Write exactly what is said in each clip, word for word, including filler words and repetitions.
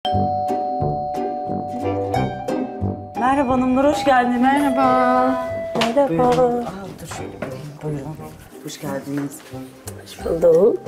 Merhaba hanımlar, hoş geldiniz. Merhaba. Merhaba. Buyurun. Aa, dur şöyle vereyim, buyurun. Hoş geldiniz. Hoş bulduk.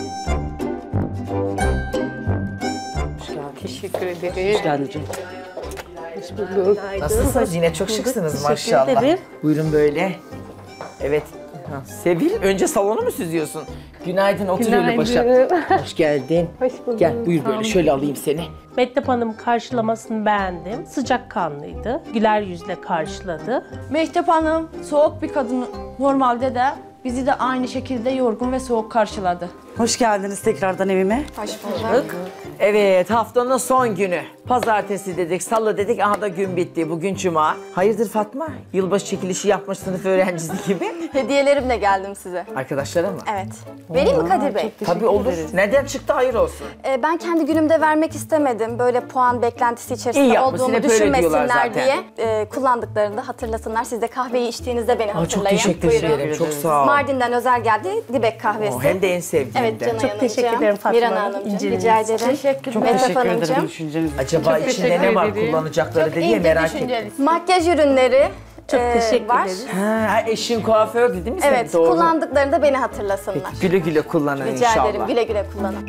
Hoş geldiniz. Teşekkür ederim. Hoş geldiniz canım. Hoş bulduk. Nasılsınız? Yine çok şıksınız Teşekkür maşallah. ederim. Buyurun böyle. Evet. Ha, Sevil, önce salonu mu süzüyorsun? Günaydın, otur öyle paşa. Hoş geldin. Hoş bulduk. Gel, buyur böyle, şöyle alayım seni. Mehtap Hanım karşılamasını beğendim. Sıcakkanlıydı. Güler yüzle karşıladı. Mehtap Hanım soğuk bir kadın, normalde de bizi de aynı şekilde yorgun ve soğuk karşıladı. Hoş geldiniz tekrardan evime. Hoş bulduk. Evet, haftanın son günü. Pazartesi dedik, salı dedik, aha da gün bitti. Bugün cuma. Hayırdır Fatma? Yılbaşı çekilişi yapmış sınıf öğrencisi gibi. Hediyelerimle geldim size. Arkadaşlara mı? Evet. Vereyim mi Kadir Bey? Tabii olur. Neden çıktı hayır olsun. Ee, ben kendi günümde vermek istemedim. Böyle puan beklentisi İyi içerisinde yapmışsın, olduğumu hep öyle diyorlar düşünmesinler zaten. diye e, kullandıklarında hatırlasınlar. Siz de kahveyi içtiğinizde beni Aa, çok hatırlayın. teşekkür Buyurun. ederim, çok sağ ol. Mardin'den özel geldi. Dibek kahvesi. Oh, hem de en sevdiğimden. Evet Canay Hanımcığım. teşekkür ederim Fatma Miran Hanım, Hanımcığım. inceliğiniz Rica ederim. Teşekkür Çok ederim. teşekkür ederim Hanımcığım. düşünceniz için. Acaba Çok içinde teşekkür ne var ederim. kullanacakları diye merak ettim. Makyaj ürünleri Çok e, teşekkür var. ederiz. Ha, eşin kuafördü değil mi senin? Evet, Doğru. kullandıklarında beni hatırlasınlar. Güle güle kullanın Rica inşallah. ederim, güle güle kullanın.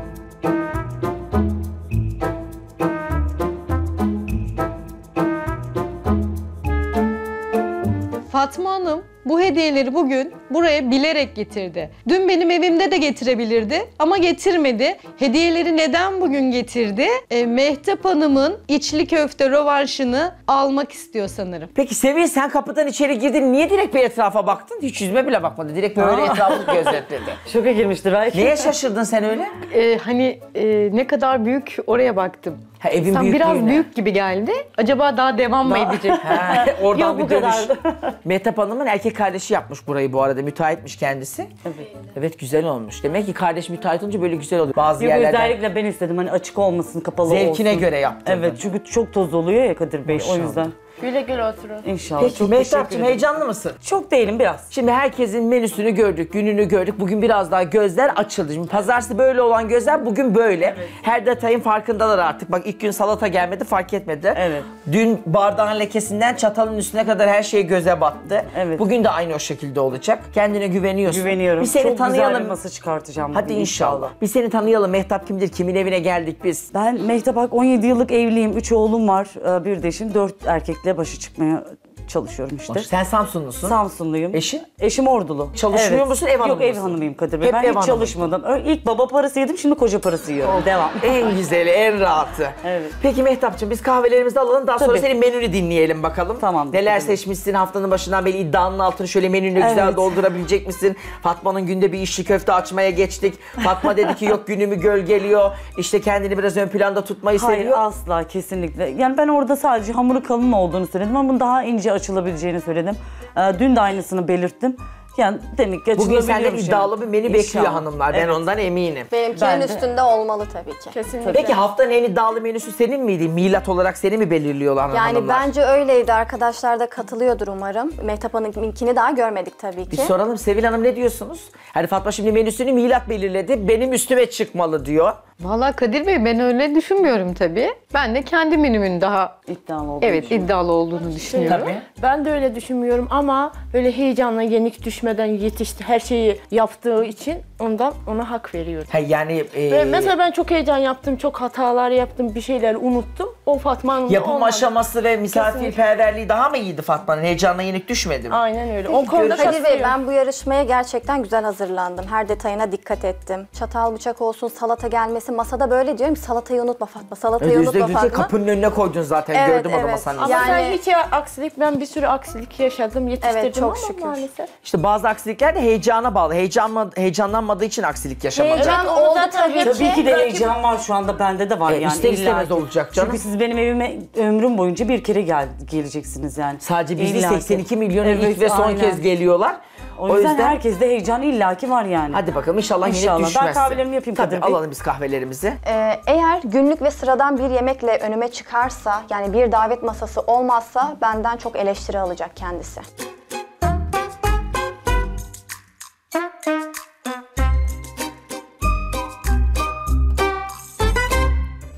Fatma Hanım bu hediyeleri bugün buraya bilerek getirdi. Dün benim evimde de getirebilirdi ama getirmedi. Hediyeleri neden bugün getirdi? E, Mehtap Hanım'ın içli köfte rövanşını almak istiyor sanırım. Peki Sevil, sen kapıdan içeri girdin. Niye direkt bir etrafa baktın? Hiç yüzüme bile bakmadı. Direkt böyle etrafı gözetledi. Şoka girmiştir belki. Neye şaşırdın sen öyle? E, hani e, ne kadar büyük oraya baktım. Ha, evin Sen büyüklüğüne. biraz büyük gibi geldi. Acaba daha devam mı edecek? Ha, oradan Yok, bir bu dönüş. kadardı. Mehtap Hanım'ın erkek kardeşi yapmış burayı bu arada. Müteahhitmiş kendisi. Evet. Evet, güzel olmuş. Demek ki kardeş müteahhit olunca böyle güzel oluyor. Bazı Yok, yerlerden özellikle ben istedim hani açık olmasın, kapalı zevkine olsun. göre yaptırdın. Evet, çünkü çok toz oluyor ya Kadir Bey, Maşallah. o yüzden. Güle güle oturun. İnşallah. Peki çok teşekkür Mehtap'cığım, ederim. heyecanlı mısın? Çok değilim biraz. Şimdi herkesin menüsünü gördük, gününü gördük. Bugün biraz daha gözler açıldı. Şimdi pazartesi böyle olan gözler bugün böyle. Her detayın farkındalar artık. Bak, ilk gün salata gelmedi, fark etmedi. Evet. Dün bardağın lekesinden çatalın üstüne kadar her şey göze battı. Evet. Bugün de aynı o şekilde olacak. Kendine güveniyorsun. Güveniyorum. Bir seni çok güzel tanıyalım. bir masa çıkartacağım. Hadi bugün inşallah. Bir seni tanıyalım. Mehtap kimdir? Kimin evine geldik biz? Ben Mehtap Ak, on yedi yıllık evliyim. üç oğlum var. Ee, Bir de eşim. dört erkekle başa çıkmaya çalışıyorum işte. Sen Samsunlusun. Samsunluyum. Eşin? Eşim Ordulu. Çalışıyor musun, ev hanımı Yok, ev mısın? hanımıyım Kadir Bey. Hep Ben ev hiç hanımı. çalışmadım. Ö- İlk baba parası yedim, şimdi koca parası yiyorum. Devam. En güzeli, en rahatı. Evet. Peki Mehtap'cığım, biz kahvelerimizi alalım. Daha sonra Tabii. senin menünü dinleyelim bakalım. Tamam, Neler tabii. seçmişsin haftanın başından beri, iddianın altını şöyle menünle güzel Evet. doldurabilecek misin? Fatma'nın günde bir içli köfte açmaya geçtik. Fatma dedi ki yok, günümü gölgeliyor. İşte kendini biraz ön planda tutmayı Hayır, seviyor. asla, kesinlikle. Yani ben orada sadece hamuru kalın olduğunu söyledim ama bunun daha ince açılabileceğini söyledim. Ee, dün de aynısını belirttim. Yani demek ki Bugün senden açılabiliyormuş iddialı yani. bir menü bekliyor İnşallah. hanımlar. Ben Evet. ondan eminim. Benimkinin Ben de- üstünde olmalı tabii ki. Kesinlikle. Peki haftanın en iddialı menüsü senin miydi? Milat olarak seni mi belirliyorlar Yani hanımlar? bence öyleydi. Arkadaşlar da katılıyordur umarım. Mehtap Hanım'ınkini daha görmedik tabii ki. Bir soralım, Sevil Hanım ne diyorsunuz? Hani Fatma şimdi menüsünü Milat belirledi, benim üstüme çıkmalı diyor. Vallahi Kadir Bey, ben öyle düşünmüyorum tabii. Ben de kendi menümün daha İddialı olduğunu evet düşünüyorum. iddialı olduğunu düşünüyorum. Tabii. Ben de öyle düşünmüyorum ama böyle heyecanla, yenik düşmeden yetişti, her şeyi yaptığı için ondan ona hak veriyorum. Ha, yani e, Ve mesela ben çok heyecan yaptım, çok hatalar yaptım, bir şeyler unuttum. O Fatma Hanım'da yapım olmadı. aşaması ve misafirperverliği daha mı iyiydi Fatma'nın? Heyecanla yenik düşmedi mi? Aynen öyle. O konuda Kadir Bey, katılıyorum. ben bu yarışmaya gerçekten güzel hazırlandım. Her detayına dikkat ettim. Çatal bıçak olsun, salata gelmesi. Masada böyle diyorum ki salatayı unutma Fatma, salatayı Yüzde unutma yüzde Fatma. kapının önüne koydun zaten. Evet, Gördüm onu evet. masanın Ama üzerinde. Yani- sen hiç ya aksilik, ben bir sürü aksilik yaşadım, yetiştirdim Evet, çok ama şükür. maalesef. İşte bazı aksilikler de heyecana bağlı. Heyecanma, heyecanlanmadığı için aksilik yaşamadı. Heyecan Evet, onu oldu zaten tabii ki. Tabii ki de Rakip- heyecan var şu anda, bende de var E, yani. ister istemez illaki. olacak canım. Çünkü siz benim evime ömrüm boyunca bir kere gel geleceksiniz yani. Sadece bizde İllaki. seksen iki milyon Evet, ilk ve son aynen. kez geliyorlar. O yüzden, herkeste heyecan illaki var yani. Hadi bakalım, inşallah, İnşallah. yenik düşmezsin. Ben kahvelerimi yapayım Tabii, Kadir Bey. alalım biz kahvelerimizi. Ee, eğer günlük ve sıradan bir yemekle önüme çıkarsa, yani bir davet masası olmazsa benden çok eleştiri alacak kendisi.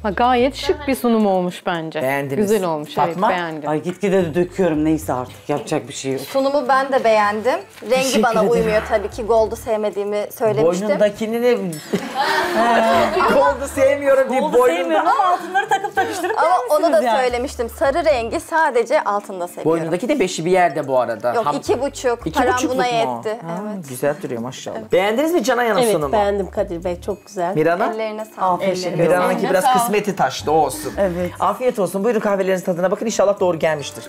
Ha, gayet şık bir sunum olmuş bence. Beğendiniz. Güzel olmuş, Fatma? evet beğendim. Ay gitgide de döküyorum neyse artık yapacak bir şey yok. Sunumu ben de beğendim. Rengi Teşekkür bana ederim. uymuyor tabii ki. Gold'u sevmediğimi söylemiştim. Boynundakini ne? Goldu sevmiyorum diye Oldu boynunda. sevmiyorum ama altınları takıp takıştırıp Ama onu da beğenmişsiniz yani. söylemiştim. Sarı rengi sadece altında seviyorum. Boynundaki de beşi bir yerde bu arada. Yok Ham- iki buçuk. İki Param buçukluk buna mu? yetti. Ha, Evet. Güzel duruyor maşallah. Beğendiniz mi Canay Hanım Evet sunumu? beğendim Kadir Bey, çok güzel. Mirana? Ellerine sağlık. Afiyet olsun. Miran'ınki biraz kısmeti taştı, o olsun. Evet. Afiyet olsun. Buyurun kahvelerinizin tadına bakın. İnşallah doğru gelmiştir.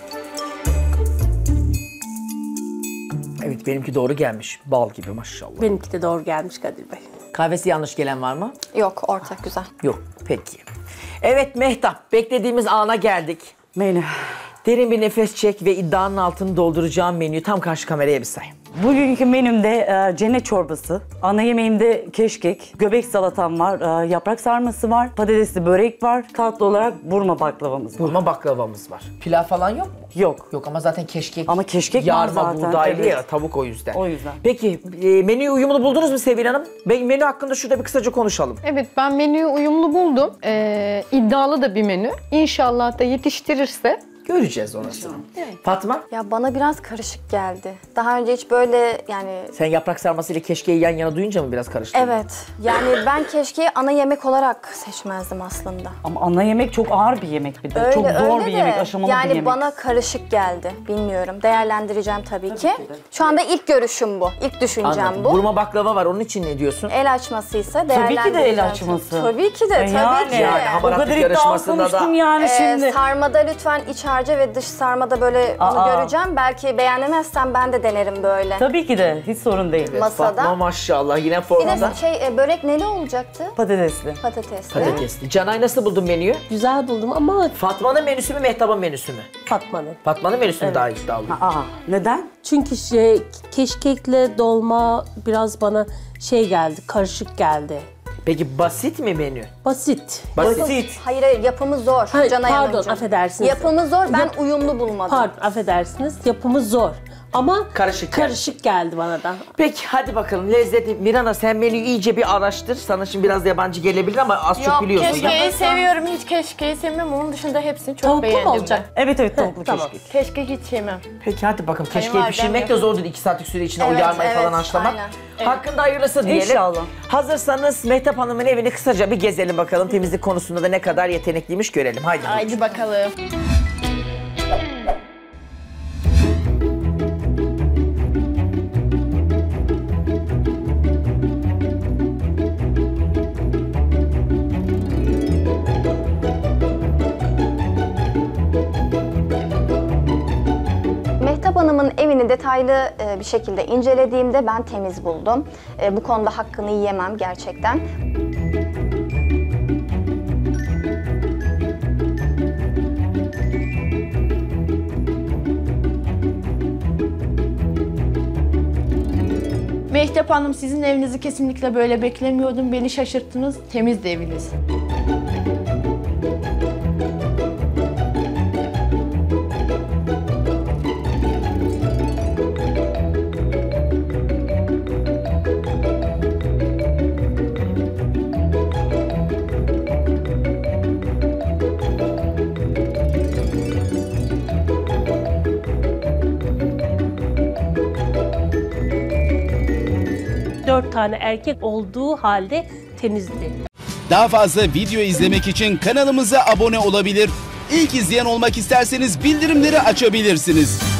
Evet benimki doğru gelmiş. Bal gibi maşallah. Benimki de doğru gelmiş Kadir Bey. Kahvesi yanlış gelen var mı? Yok ortak güzel. Yok. Peki. Evet Mehtap, beklediğimiz ana geldik. Menü. Derin bir nefes çek ve iddianın altını dolduracağım menüyü tam karşı kameraya bir say. Bugünkü menümde e, cennet çorbası, ana yemeğimde keşkek, göbek salatam var, e, yaprak sarması var, patatesli börek var, tatlı olarak burma baklavamız var. Burma baklavamız var. Pilav falan yok mu? Yok. Yok ama zaten keşkek. Ama keşkek var yarma, zaten, buğdaylı evet. ya, tavuk o yüzden. O yüzden. Peki e, menüyü uyumlu buldunuz mu Sevil Hanım? Ben menü hakkında şurada bir kısaca konuşalım. Evet ben menüyü uyumlu buldum. Ee, iddialı da bir menü. İnşallah da yetiştirirse. Göreceğiz orasını. Fatma, Ya bana biraz karışık geldi. Daha önce hiç böyle yani... sen yaprak sarması ile keşkeği yan yana duyunca mı biraz karıştın? Evet. Yani ben keşkeği ana yemek olarak seçmezdim aslında. Ama ana yemek çok ağır bir yemek bir de. Öyle çok zor öyle bir de, yemek, aşamalı yani bir yemek. bana karışık geldi. Bilmiyorum. Değerlendireceğim tabii, ki. Şu anda ilk görüşüm bu. İlk düşüncem Anladım. bu. Burma baklava var, onun için ne diyorsun? El açmasıysa Tabii değerlendireceğim. ki de el açması. Tabii ki de, E tabii yani, ki. yani O hamaratlık kadar iddialı yarışmasında da- konuştum yani Ee, şimdi. sarmada lütfen iç harca ve dış sarmada böyle onu Aa. göreceğim. Belki beğenemezsem ben de denerim böyle. Tabii ki de hiç sorun değil. Masada. Fatma maşallah yine Bir formda. de şey e, börek neli olacaktı? Patatesli. Patatesli. Patatesli. Canay nasıl buldun menüyü? Güzel buldum ama Fatma'nın menüsü mü, Mehtap'ın menüsü mü? Fatma'nın. Fatma'nın menüsü mü daha iddialı? Aa, neden? Çünkü şey, keşkekle dolma biraz bana şey geldi, karışık geldi. Peki basit mi menü? Basit. Basit. Basit. Hayır hayır yapımı zor. Hayır, Canay pardon, Hanımcığım. affedersiniz. Yapımı zor, ben Yap- uyumlu bulmadım. Pardon, affedersiniz. Yapımı zor. Ama Karışık geldi. karışık geldi bana da. Peki hadi bakalım lezzeti. Mirana sen menüyü iyice bir araştır. Sana şimdi biraz yabancı gelebilir ama az çok biliyorsun. Keşkeği seviyorum. Hiç keşkeği sevmem. Onun dışında hepsini çok Tavuklu beğendim mu olacak? Evet evet tavuklu tamam. keşkek. Keşke hiç yemem. Peki hadi bakalım. Keşkeği Kayınvalidem pişirmek de yapıyor. zor değil. iki saatlik süre içinde Evet, o yarmayı evet, falan haşlamak. aynen. Hakkında hayırlısı diyelim. İnşallah. Hazırsanız Mehtap Hanım'ın evini kısaca bir gezelim bakalım. Temizlik konusunda da ne kadar yetenekliymiş görelim. Haydi. Haydi bakalım. Mehtap Hanım'ın evini detaylı e, bir şekilde incelediğimde ben temiz buldum. E, bu konuda hakkını yiyemem gerçekten. Mehtap Hanım sizin evinizi kesinlikle böyle beklemiyordum. Beni şaşırttınız. Temiz de eviniz. Dört tane erkek olduğu halde temizdi. Daha fazla video izlemek için kanalımıza abone olabilir. İlk izleyen olmak isterseniz bildirimleri açabilirsiniz.